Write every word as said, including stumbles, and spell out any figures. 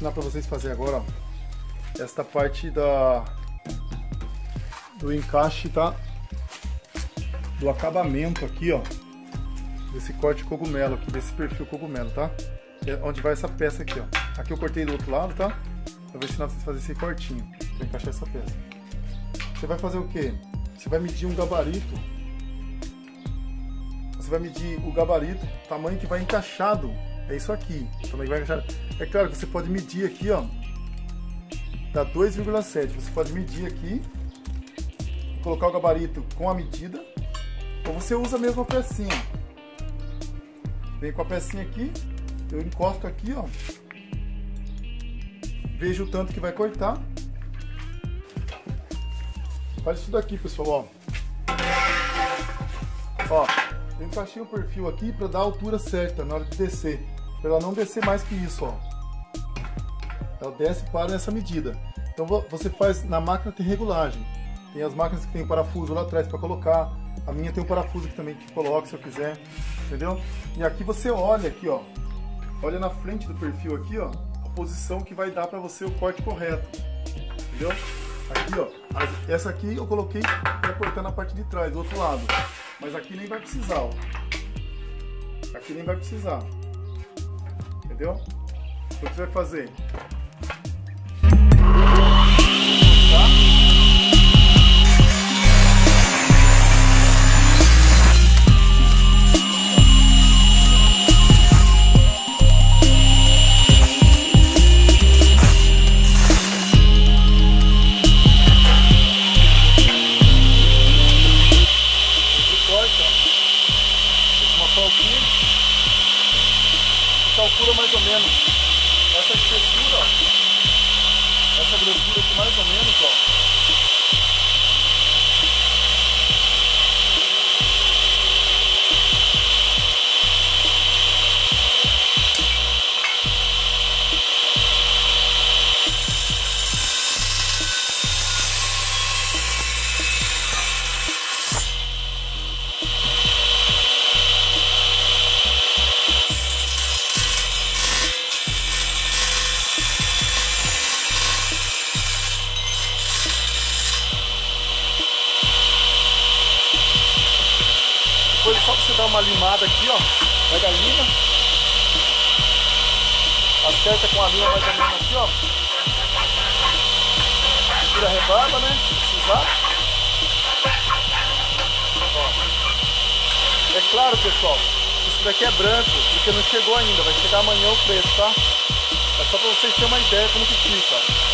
ensinar para vocês fazer agora, ó, esta parte da do encaixe, tá? Do acabamento aqui, ó, desse corte cogumelo aqui, desse perfil cogumelo, tá? É onde vai essa peça aqui, ó. Aqui eu cortei do outro lado, tá? Eu vou ensinar vocês a fazer esse cortinho para encaixar essa peça. Você vai fazer o quê? Você vai medir um gabarito. Você vai medir o gabarito, o tamanho que vai encaixado. É isso aqui. O tamanho que vai encaixar. É claro que você pode medir aqui, ó. Dá dois vírgula sete. Você pode medir aqui, colocar o gabarito com a medida, ou você usa mesmo a pecinha. Vem com a pecinha aqui, eu encosto aqui, ó. Vejo o tanto que vai cortar. Faz isso daqui, pessoal, ó. Ó, eu encaixei o perfil aqui para dar a altura certa na hora de descer, para ela não descer mais que isso, ó. Ela desce para essa medida. Então você faz na máquina, tem regulagem. Tem as máquinas que tem o parafuso lá atrás para colocar. A minha tem um parafuso aqui também que coloca se eu quiser, entendeu? E aqui você olha aqui, ó. Olha na frente do perfil aqui, ó, a posição que vai dar para você o corte correto, entendeu? Aqui, ó, essa aqui eu coloquei para cortar na parte de trás, do outro lado, mas aqui nem vai precisar, ó. Aqui nem vai precisar, entendeu? O que você vai fazer? Calcula mais ou menos essa espessura, ó, essa grossura aqui mais ou menos, ó. Depois é só você dar uma limada aqui, ó, pega a lima, acerta com a lima mais ou menos aqui, ó, tira a rebarba, né, se precisar. Ó. É claro, pessoal, isso daqui é branco, porque não chegou ainda, vai chegar amanhã o preto, tá? É só pra vocês terem uma ideia como que fica.